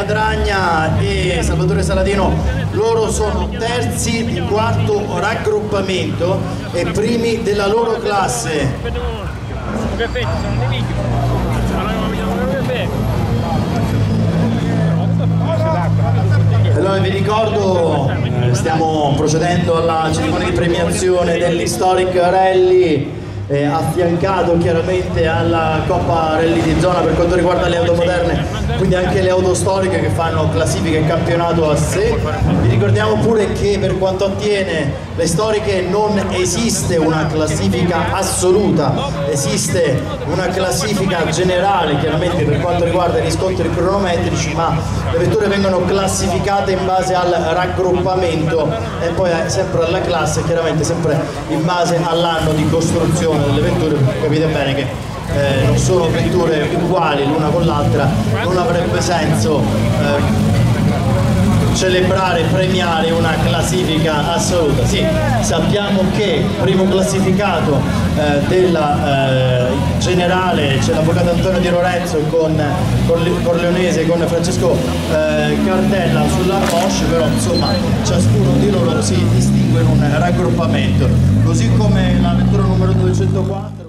Cadragna e Salvatore Saladino, loro sono terzi di quarto raggruppamento e primi della loro classe. Allora vi ricordo, stiamo procedendo alla cerimonia di premiazione dell'Historic Rally, affiancato chiaramente alla Coppa Rally di zona per quanto riguarda le auto moderne, quindi anche le auto storiche che fanno classifica e campionato a sé. Vi ricordiamo pure che per quanto attiene le storiche non esiste una classifica assoluta, esiste una classifica generale chiaramente per quanto riguarda i riscontri cronometrici, ma le vetture vengono classificate in base al raggruppamento e poi sempre alla classe, chiaramente sempre in base all'anno di costruzione delle vetture. Capite bene che non sono vetture uguali l'una con l'altra, non avrebbe senso celebrare, premiare una classifica assoluta. Sì, sappiamo che primo classificato della generale c'è l'avvocato Antonio Di Lorenzo con Corleonese, con Francesco Cardella sulla Roche, però insomma ciascuno di loro si distingue in un raggruppamento, così come la vettura numero 204.